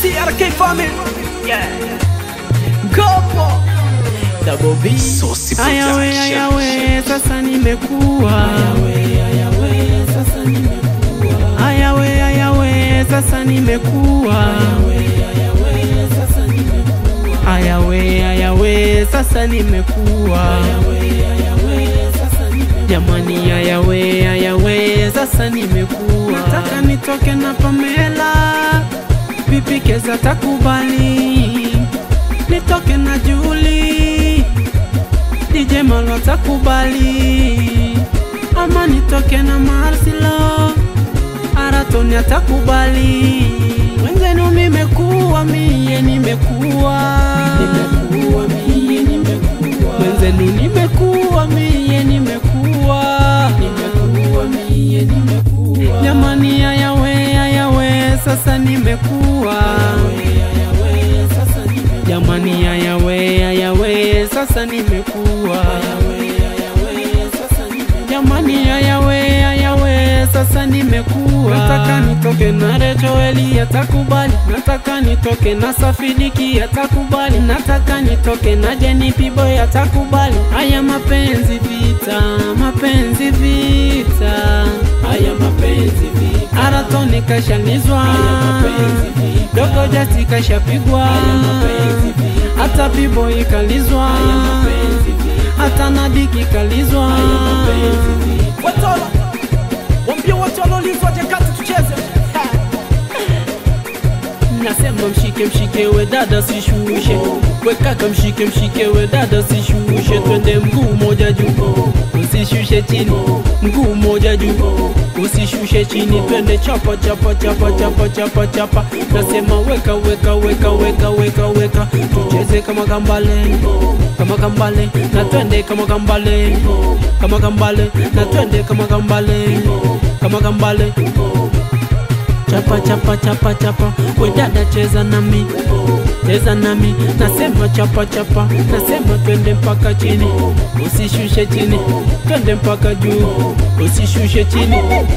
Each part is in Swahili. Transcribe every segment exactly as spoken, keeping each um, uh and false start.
T R K family. Yeah. Gopo. Double B. Saucy Ayawe, ayawe, sasa nimekuwa. Ayawe, ayawe, sasa nimekuwa. Ayawe, ayawe, sasa nimekuwa. Ayawe, ayawe, sasa nimekuwa. Jamani, ayawe, ayawe, sasa nimekuwa. Nataka nitoke na Pamela, Pipi Keza takubali. Nitoke na Julie, D J Malo takubali. Ama nitoke na Marcelo, Aratoni atakubali. Wenzenu nimekuwa, mie nimekuwa. Nimekuwa, mie nimekuwa. Wenzenu nimekuwa, mie nimekuwa. Nimekuwa, mie nimekuwa. Jamani, ayawe, ayawe, sasa nimekuwa. Jamani, ayawe, ayawe, sasa nimekuwa. Jamani, ayawe, ayawe, sasa nimekuwa. Nataka nitoke na Rejoeli atakubali. Nataka nitoke na Safidiki atakubali. Nataka nitoke na Jenny P-Boy atakubali. Haya mapenzi vita, mapenzi vita. Haya mapenzi vita. Aratoni kashanizwa, Dogo Jati kashapigwa, hata P-Boy kalizwa, hata Nadiki kalizwa. Watola wambia watu walolizwa jakati tucheze. Nasema mshike mshike we dada sishushe, we kaka mshike mshike we dada sishushe. Twende mguu moja juu, usishushe chini, mguu moja juu, usishushe chini. Twende chapa chapa chapa chapa chapa chapa. Nasema weka weka weka weka weka weka. Tucheze kama kambale, kama kambale. Na twende kama kambale, kama kambale. Na twende kama kambale, kama kambale. Chapa chapa chapa chapa, we dada cheza nami, cheza nami. Nasema chapa chapa, nasema twende mpaka chini, usishushe chini. Twende mpaka juu, usishushe chini.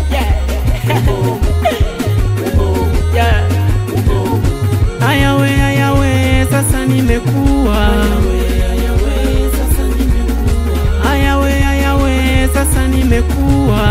Yeah. Ayawe, ayawe, sasa nimekuwa. Ayawe, ayawe, sasa nimekuwa.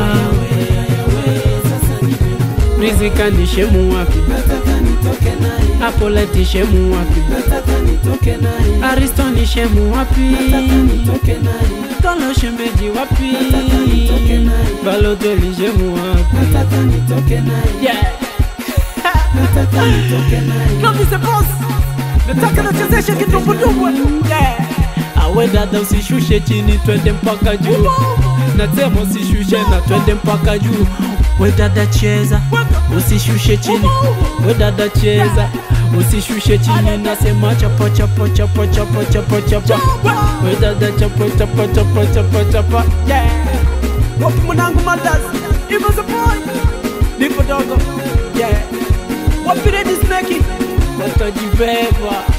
Rizika ni shemu wapi? Nataka nitoke naye. Apoleti shemu wapi? Nataka nitoke naye. Aristo ni shemu wapi? Nataka nitoke naye. Tolo shembeji wapi? Nataka nitoke naye. Baloteli shemu wapi? Nataka nitoke naye. Yeah. Nataka nitoke naye. Love is the boss. Nataka nachezeshe kitumbudumbwe. Yeah. Awe dada usishushe chini, twende mpaka juu. Nasema usishushe na twende mpaka juu. We dada cheza, usishushe chini. We dada cheza, usishushe chini. Nasema chapa chapa chapa chapa chapa chapa. We dada chapa chapa chapa chapa chapa. Yeah. Wapi mwanangu Maldas? It was a boy. Nipo dogo. Yeah. Wapi Redis Neki? Watajibeba.